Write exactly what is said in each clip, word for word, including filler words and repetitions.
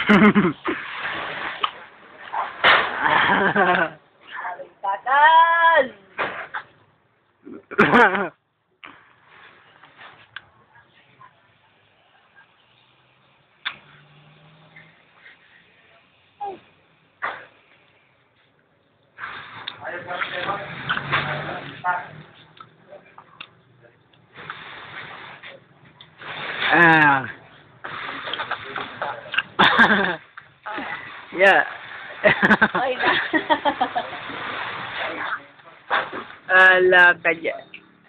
Tatal! Ah. Yeah. Okay na. Ala ka dyan.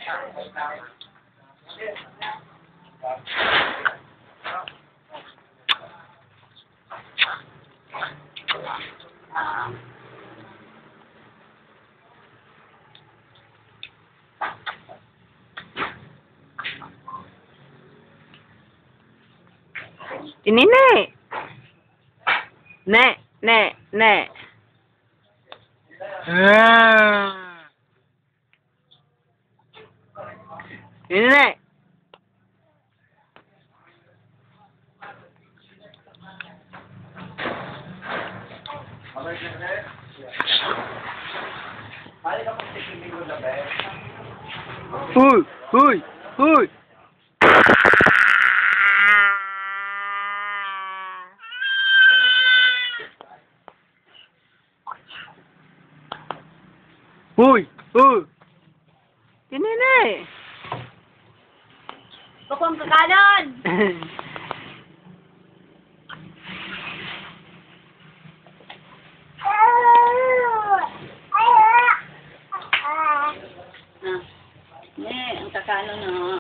Ini nek. Nek, nek, nek. Ah. Ini nek. Huy, huy, huy. Huy, huy. Ini nek. Bukong kakanon! Ah, ne, ang kakanon na.